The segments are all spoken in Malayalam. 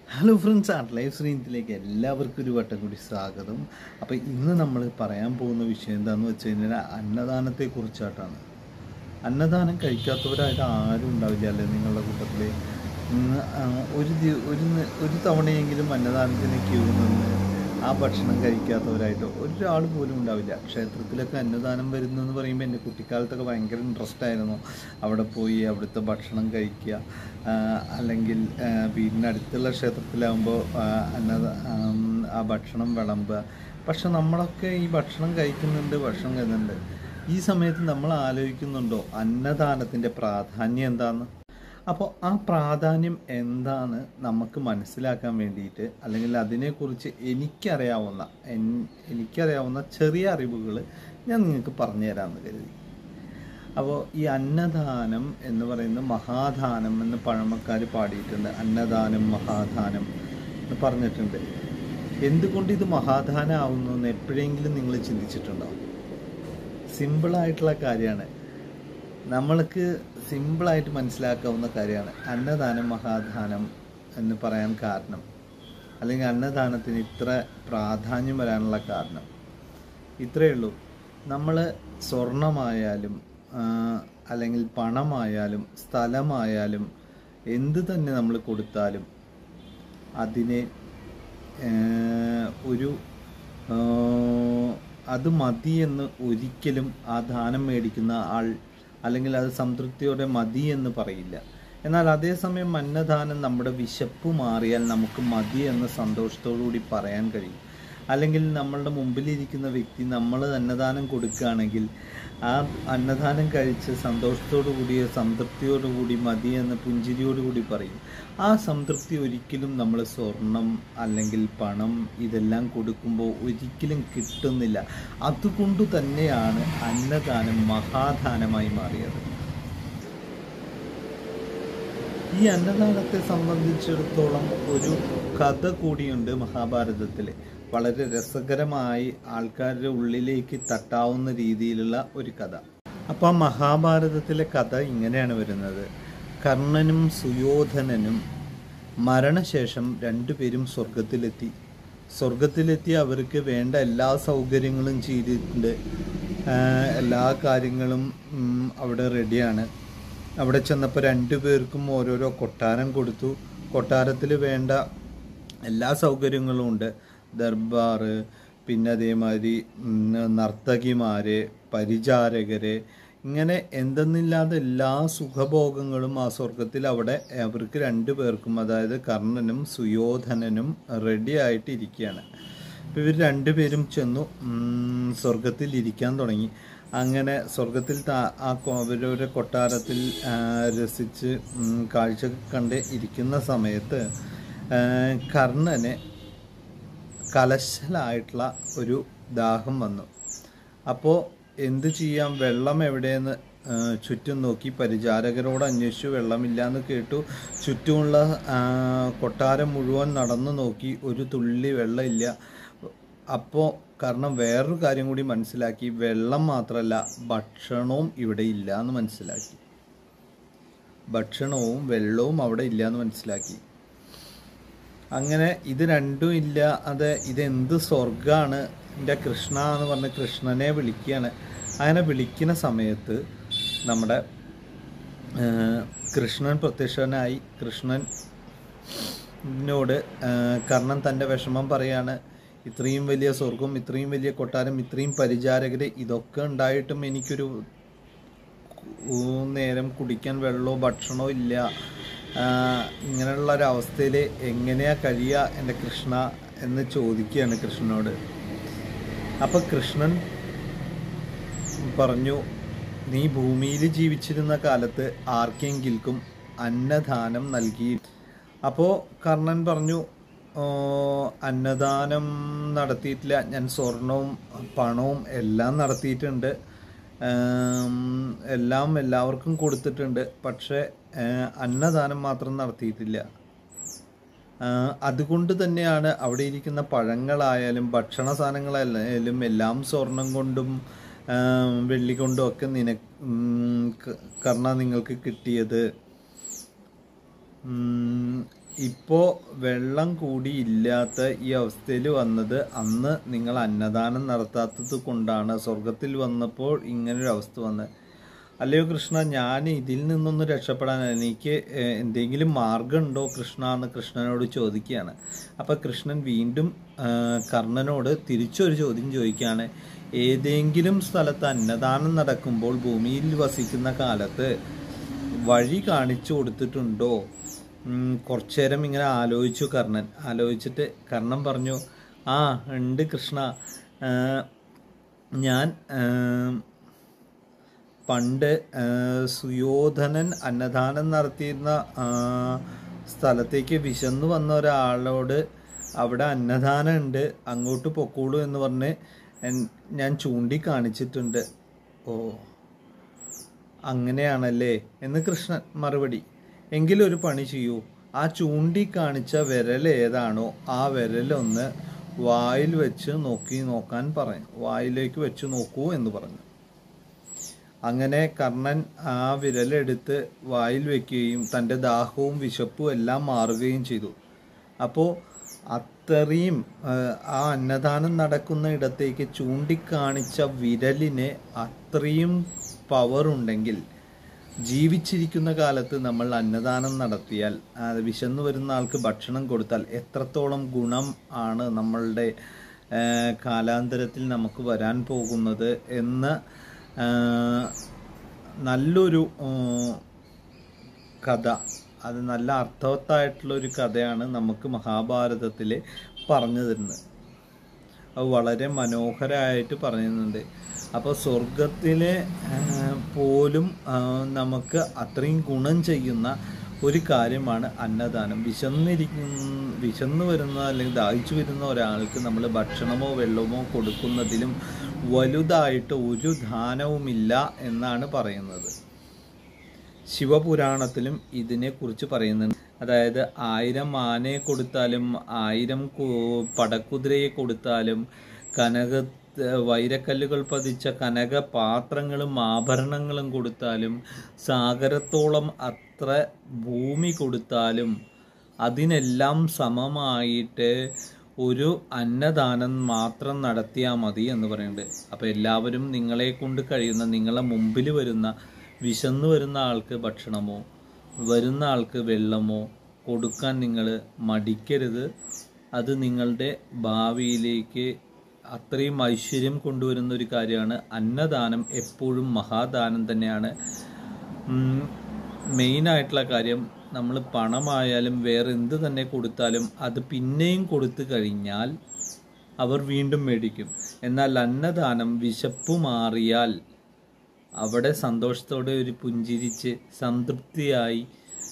ഹലോ ഫ്രണ്ട്സ്, ആർട്ട് ലൈഫ് ശ്രീനിധിയിലേക്ക് എല്ലാവർക്കും ഒരു വട്ടം കൂടി സ്വാഗതം. അപ്പോൾ ഇന്ന് നമ്മൾ പറയാൻ പോകുന്ന വിഷയം എന്താണെന്ന് വെച്ച് കഴിഞ്ഞാൽ അന്നദാനത്തെക്കുറിച്ചായിട്ടാണ്. അന്നദാനം കഴിക്കാത്തവരായിട്ട് ആരും ഉണ്ടാവില്ല അല്ലേ നിങ്ങളുടെ കൂട്ടത്തിൽ? ഒരു തവണയെങ്കിലും അന്നദാനത്തിന് ക്യൂ നിന്ന് ആ ഭക്ഷണം കഴിക്കാത്തവരായിട്ട് ഒരാൾ പോലും ഉണ്ടാവില്ല. ക്ഷേത്രത്തിലൊക്കെ അന്നദാനം വരുന്നതെന്ന് പറയുമ്പോൾ എൻ്റെ കുട്ടിക്കാലത്തൊക്കെ ഭയങ്കര ഇൻട്രസ്റ്റ് ആയിരുന്നു. അവിടെ പോയി അവിടുത്തെ ഭക്ഷണം കഴിക്കുക, അല്ലെങ്കിൽ വീടിനടുത്തുള്ള ക്ഷേത്രത്തിലാകുമ്പോൾ ആ ഭക്ഷണം വിളമ്പുക. പക്ഷെ നമ്മളൊക്കെ ഈ ഭക്ഷണം കഴിക്കുന്നുണ്ട്. ഈ സമയത്ത് നമ്മൾ ആലോചിക്കുന്നുണ്ടോ അന്നദാനത്തിൻ്റെ പ്രാധാന്യം എന്താണെന്ന്? അപ്പോൾ ആ പ്രാധാന്യം എന്താണ് നമുക്ക് മനസ്സിലാക്കാൻ വേണ്ടിയിട്ട്, അല്ലെങ്കിൽ അതിനെക്കുറിച്ച് എനിക്കറിയാവുന്ന ചെറിയ അറിവുകൾ ഞാൻ നിങ്ങൾക്ക് പറഞ്ഞു തരാമെന്ന് കരുതി. അപ്പോൾ ഈ അന്നദാനം എന്ന് പറയുന്നത് മഹാദാനം എന്ന് പഴമക്കാർ പാടിയിട്ടുണ്ട്. അന്നദാനം മഹാദാനം എന്ന് പറഞ്ഞിട്ടുണ്ട്. എന്തുകൊണ്ട് ഇത് മഹാദാനം ആവുന്നു എന്ന് എപ്പോഴെങ്കിലും നിങ്ങൾ ചിന്തിച്ചിട്ടുണ്ടോ? സിമ്പിളായിട്ടുള്ള കാര്യമാണ്, നമ്മൾക്ക് സിമ്പിളായിട്ട് മനസ്സിലാക്കാവുന്ന കാര്യമാണ് അന്നദാനം മഹാദാനം എന്ന് പറയാൻ കാരണം, അല്ലെങ്കിൽ അന്നദാനത്തിന് ഇത്ര പ്രാധാന്യം വരാനുള്ള കാരണം ഇത്രയേ ഉള്ളൂ. നമ്മൾ സ്വർണമായാലും അല്ലെങ്കിൽ പണമായാലും സ്ഥലമായാലും എന്ത് തന്നെ നമ്മൾ കൊടുത്താലും അതിനെ അത് മതിയെന്ന് ഒരിക്കലും ആ ദാനം മേടിക്കുന്ന ആൾ, അല്ലെങ്കിൽ അത് സംതൃപ്തിയോടെ മതി എന്ന് പറയില്ല. എന്നാൽ അതേസമയം അന്നദാനം നമ്മുടെ വിശപ്പ് മാറിയാൽ നമുക്ക് മതി എന്ന് സന്തോഷത്തോടു കൂടി പറയാൻ കഴിയും. അല്ലെങ്കിൽ നമ്മളുടെ മുമ്പിലിരിക്കുന്ന വ്യക്തി നമ്മൾ അന്നദാനം കൊടുക്കുകയാണെങ്കിൽ ആ അന്നദാനം കഴിച്ച് സന്തോഷത്തോടു കൂടി സംതൃപ്തിയോടു കൂടി മതി എന്ന് പുഞ്ചിരിയോടുകൂടി പറയും. ആ സംതൃപ്തി ഒരിക്കലും നമ്മൾ സ്വർണം അല്ലെങ്കിൽ പണം ഇതെല്ലാം കൊടുക്കുമ്പോൾ ഒരിക്കലും കിട്ടുന്നില്ല. അതുകൊണ്ട് തന്നെയാണ് അന്നദാനം മഹാദാനമായി മാറിയത്. ഈ അന്നദാനത്തെ സംബന്ധിച്ചിടത്തോളം ഒരു കഥ കൂടിയുണ്ട് മഹാഭാരതത്തിൽ. വളരെ രസകരമായി ആൾക്കാരുടെ ഉള്ളിലേക്ക് തട്ടാവുന്ന രീതിയിലുള്ള ഒരു കഥ. അപ്പോൾ മഹാഭാരതത്തിലെ കഥ ഇങ്ങനെയാണ് വരുന്നത്. കർണനും സുയോധനനും മരണശേഷം രണ്ടുപേരും സ്വർഗത്തിലെത്തി അവർക്ക് വേണ്ട എല്ലാ സൗകര്യങ്ങളും ചെയ്തിട്ടുണ്ട്. എല്ലാ കാര്യങ്ങളും അവിടെ റെഡിയാണ്. അവിടെ ചെന്നപ്പോൾ രണ്ടുപേർക്കും ഓരോരോ കൊട്ടാരം കൊടുത്തു. കൊട്ടാരത്തിൽ വേണ്ട എല്ലാ സൗകര്യങ്ങളും ഉണ്ട്. ദർബാർ, പിന്നെ അതേമാതിരി നർത്തകിമാര്, പരിചാരകര്, ഇങ്ങനെ എന്തെന്നില്ലാതെ എല്ലാ സുഖഭോഗങ്ങളും ആ സ്വർഗത്തിൽ അവിടെ അവർക്ക് രണ്ടുപേർക്കും, അതായത് കർണനും സുയോധനനും റെഡി ആയിട്ട് ഇരിക്കുകയാണ്. അപ്പോൾ ഇവർ രണ്ടുപേരും ചെന്നു സ്വർഗത്തിൽ ഇരിക്കാൻ തുടങ്ങി. അങ്ങനെ സ്വർഗത്തിൽ അവരവരുടെ കൊട്ടാരത്തിൽ രസിച്ച് കാഴ്ച കണ്ട് ഇരിക്കുന്ന സമയത്ത് കർണന് കലശലായിട്ടുള്ള ഒരു ദാഹം വന്നു. അപ്പോൾ എന്തു ചെയ്യാം, വെള്ളം എവിടെയെന്ന് ചുറ്റും നോക്കി. പരിചാരകരോട് അന്വേഷിച്ചു, വെള്ളമില്ലാന്ന് കേട്ടു. ചുറ്റുമുള്ള കൊട്ടാരം മുഴുവൻ നടന്നു നോക്കി, ഒരു തുള്ളി വെള്ളമില്ല. അപ്പോൾ കാരണം വേറൊരു കാര്യം കൂടി മനസ്സിലാക്കി, വെള്ളം മാത്രമല്ല ഭക്ഷണവും ഇവിടെ ഇല്ല എന്ന് മനസ്സിലാക്കി. ഭക്ഷണവും വെള്ളവും അവിടെ ഇല്ല എന്ന് മനസ്സിലാക്കി. അങ്ങനെ ഇത് രണ്ടും ഇല്ല, ഇതെന്ത് സ്വർഗമാണ് എൻ്റെ കൃഷ്ണ എന്ന് പറഞ്ഞ് കൃഷ്ണനെ വിളിക്കുകയാണ്. അങ്ങനെ വിളിക്കുന്ന സമയത്ത് നമ്മുടെ കൃഷ്ണൻ പ്രത്യക്ഷനായി. കൃഷ്ണനോട് കർണൻ തൻ്റെ വിഷമം പറയാണ്. ഇത്രയും വലിയ സ്വർഗം, ഇത്രയും വലിയ കൊട്ടാരം, ഇത്രയും പരിചാരകർ, ഇതൊക്കെ ഉണ്ടായിട്ടും എനിക്കൊരു നേരം കുടിക്കാൻ വെള്ളമോ ഭക്ഷണമോ ഇല്ല. ഇങ്ങനെയുള്ളൊരവസ്ഥയിൽ എങ്ങനെയാണ് കഴിയുക എൻ്റെ കൃഷ്ണ എന്ന് ചോദിക്കുകയാണ് കൃഷ്ണനോട്. അപ്പം കൃഷ്ണൻ പറഞ്ഞു, നീ ഭൂമിയിൽ ജീവിച്ചിരുന്ന കാലത്ത് ആർക്കെങ്കിലും അന്നദാനം നൽകി? അപ്പോൾ കർണൻ പറഞ്ഞു, അന്നദാനം നടത്തിയിട്ടില്ല, ഞാൻ സ്വർണവും പണവും എല്ലാം നടത്തിയിട്ടുണ്ട്, എല്ലാം എല്ലാവർക്കും കൊടുത്തിട്ടുണ്ട്, പക്ഷേ അന്നദാനം മാത്രം നടത്തിയിട്ടില്ല. അതുകൊണ്ട് തന്നെയാണ് അവിടെ ഇരിക്കുന്ന പഴങ്ങളായാലും ഭക്ഷണ സാധനങ്ങളായാലും എല്ലാം സ്വർണം കൊണ്ടും വെള്ളി കൊണ്ടും ഒക്കെ നിങ്ങൾക്ക് കിട്ടിയത് ഇപ്പോൾ വെള്ളം കൂടി ഇല്ലാത്ത ഈ അവസ്ഥയിൽ വന്നത് അന്ന് നിങ്ങൾ അന്നദാനം നടത്താത്തത് കൊണ്ടാണ്. സ്വർഗത്തിൽ വന്നപ്പോൾ ഇങ്ങനൊരു അവസ്ഥ വന്നത്. അല്ലയോ കൃഷ്ണ, ഞാൻ ഇതിൽ നിന്നൊന്ന് രക്ഷപ്പെടാൻ എനിക്ക് എന്തെങ്കിലും മാർഗമുണ്ടോ കൃഷ്ണ എന്ന് കൃഷ്ണനോട് ചോദിക്കുകയാണ്. അപ്പം കൃഷ്ണൻ വീണ്ടും കർണനോട് തിരിച്ചൊരു ചോദ്യം ചോദിക്കുകയാണ്. ഏതെങ്കിലും സ്ഥലത്ത് അന്നദാനം നടക്കുമ്പോൾ ഭൂമിയിൽ വസിക്കുന്ന കാലത്ത് വഴി കാണിച്ചു കൊടുത്തിട്ടുണ്ടോ? കുറച്ചു നേരം ഇങ്ങനെ ആലോചിച്ചു കർണൻ. ആലോചിച്ചിട്ട് കർണൻ പറഞ്ഞു, ആ ഉണ്ട് കൃഷ്ണ, ഞാൻ പണ്ട് സുയോധനൻ അന്നദാനം നടത്തിയിരുന്ന സ്ഥലത്തേക്ക് വിശന്നു വന്ന ഒരാളോട് അവിടെ അന്നദാനം ഉണ്ട്, അങ്ങോട്ട് പൊക്കോളൂ എന്ന് പറഞ്ഞ് ഞാൻ ചൂണ്ടിക്കാണിച്ചിട്ടുണ്ട്. ഓ, അങ്ങനെയാണല്ലേ എന്ന് കൃഷ്ണൻ മറുപടി. എങ്കിലൊരു പണി ചെയ്യൂ, ആ ചൂണ്ടിക്കാണിച്ച വിരൽ ഏതാണോ ആ വിരലൊന്ന് വായിൽ വെച്ച് നോക്കാൻ പറഞ്ഞു. വായിലേക്ക് വെച്ച് നോക്കൂ എന്ന് പറഞ്ഞു. അങ്ങനെ കർണൻ ആ വിരലെടുത്ത് വായിൽ വെക്കുകയും തൻ്റെ ദാഹവും വിശപ്പും എല്ലാം മാറുകയും ചെയ്തു. അപ്പോൾ അത്രയും ആ അന്നദാനം നടക്കുന്ന ഇടത്തേക്ക് ചൂണ്ടിക്കാണിച്ച വിരലിന് അത്രയും പവറുണ്ടെങ്കിൽ ജീവിച്ചിരിക്കുന്ന കാലത്ത് നമ്മൾ അന്നദാനം നടത്തിയാൽ, വിശന്നു വരുന്ന ആൾക്ക് ഭക്ഷണം കൊടുത്താൽ എത്രത്തോളം ഗുണം ആണ് നമ്മളുടെ കാലാന്തരത്തിൽ നമുക്ക് വരാൻ പോകുന്നത് എന്ന് നല്ലൊരു കഥ, അത് നല്ല അർത്ഥവത്തായിട്ടുള്ളൊരു കഥയാണ് നമുക്ക് മഹാഭാരതത്തിൽ പറഞ്ഞു തരുന്നത്. അത് വളരെ മനോഹരമായിട്ട് പറയുന്നുണ്ട്. അപ്പോൾ സ്വർഗത്തിലെ പോലും നമുക്ക് അത്രയും ഗുണം ചെയ്യുന്ന ഒരു കാര്യമാണ് അന്നദാനം. വിശന്നു വരുന്ന അല്ലെങ്കിൽ ദാഹിച്ചു വരുന്ന ഒരാൾക്ക് നമ്മൾ ഭക്ഷണമോ വെള്ളമോ കൊടുക്കുന്നതിലും വലുതായിട്ട് ഒരു ദാനവുമില്ല എന്നാണ് പറയുന്നത്. ശിവപുരാണത്തിലും ഇതിനെക്കുറിച്ച് പറയുന്നുണ്ട്. അതായത് 1000 ആനയെ കൊടുത്താലും 1000 പടക്കുതിരയെ കൊടുത്താലും വൈരക്കല്ലുകൾ പതിച്ച കനക പാത്രങ്ങളും ആഭരണങ്ങളും കൊടുത്താലും സാഗരത്തോളം അത്ര ഭൂമി കൊടുത്താലും അതിനെല്ലാം സമമായിട്ട് ഒരു അന്നദാനം മാത്രം നടത്തിയാൽ മതി എന്ന് പറയുന്നുണ്ട്. അപ്പോൾ എല്ലാവരും നിങ്ങളെ കൊണ്ട് കഴിയുന്ന, നിങ്ങളെ മുമ്പിൽ വരുന്ന വിശന്നു വരുന്ന ആൾക്ക് ഭക്ഷണമോ വരുന്ന ആൾക്ക് വെള്ളമോ കൊടുക്കാൻ നിങ്ങൾ മടിക്കരുത്. അത് നിങ്ങളുടെ ഭാവിയിലേക്ക് അത്രയും ഐശ്വര്യം കൊണ്ടുവരുന്ന ഒരു കാര്യമാണ്. അന്നദാനം എപ്പോഴും മഹാദാനം തന്നെയാണ്. മെയിനായിട്ടുള്ള കാര്യം, നമ്മൾ പണമായാലും വേറെ എന്ത് തന്നെ കൊടുത്താലും അത് പിന്നെയും കൊടുത്തു കഴിഞ്ഞാൽ അവർ വീണ്ടും മേടിക്കും. എന്നാൽ അന്നദാനം വിശപ്പ് മാറിയാൽ അവിടെ സന്തോഷത്തോടെ ഒരു പുഞ്ചിരിച്ച് സംതൃപ്തിയായി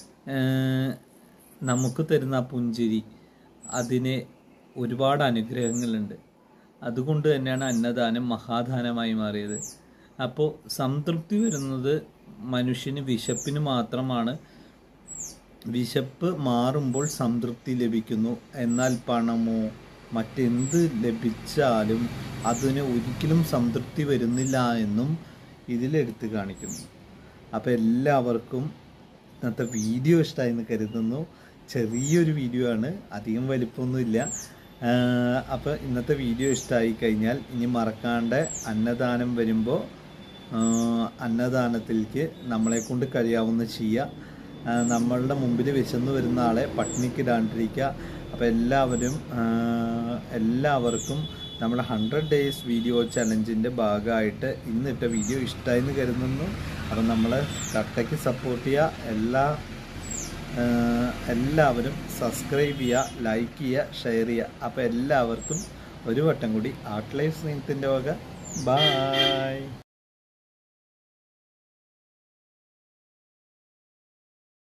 നമുക്ക് തരുന്ന ആ പുഞ്ചിരി, അതിന് ഒരുപാട് അനുഗ്രഹങ്ങളുണ്ട്. അതുകൊണ്ട് തന്നെയാണ് അന്നദാനം മഹാദാനമായി മാറിയത്. അപ്പോൾ സംതൃപ്തി വരുന്നത് മനുഷ്യന് വിശപ്പിന് മാത്രമാണ്. വിശപ്പ് മാറുമ്പോൾ സംതൃപ്തി ലഭിക്കുന്നു. എന്നാൽ പണമോ മറ്റെന്ത് ലഭിച്ചാലും അതിന് ഒരിക്കലും സംതൃപ്തി വരുന്നില്ല എന്നും ഇതിലെടുത്ത് കാണിക്കുന്നു. അപ്പോൾ എല്ലാവർക്കും ഇന്നത്തെ വീഡിയോ ഇഷ്ടമായി എന്ന് കരുതുന്നു. ചെറിയൊരു വീഡിയോ ആണ്, അധികം വലിപ്പമൊന്നുമില്ല. അപ്പോൾ ഇന്നത്തെ വീഡിയോ ഇഷ്ടമായി കഴിഞ്ഞാൽ ഇനി മറക്കാണ്ട് അന്നദാനം വരുമ്പോൾ അന്നദാനത്തിലേക്ക് നമ്മളെ കൊണ്ട് കഴിയാവുന്ന ചെയ്യുക. നമ്മളുടെ മുമ്പിൽ വിശന്നു വരുന്ന ആളെ പട്ടിണിക്കിടാണ്ടിരിക്കുക. അപ്പോൾ എല്ലാവർക്കും നമ്മുടെ 100 days വീഡിയോ ചലഞ്ചിൻ്റെ ഭാഗമായിട്ട് ഇന്നിട്ട വീഡിയോ ഇഷ്ടമായെന്ന് കരുതുന്നു. അപ്പം നമ്മളെ കട്ടയ്ക്ക് സപ്പോർട്ട് ചെയ്യുക. എല്ലാവരും സബ്സ്ക്രൈബ് ചെയ്യുക, ലൈക്ക് ചെയ്യുക, ഷെയർ ചെയ്യുക. അപ്പോൾ എല്ലാവർക്കും ഒരു വട്ടം കൂടി ആർട്ട് ലൈഫ് സ്നേഹത്തിൻ്റെ വക ബായ്.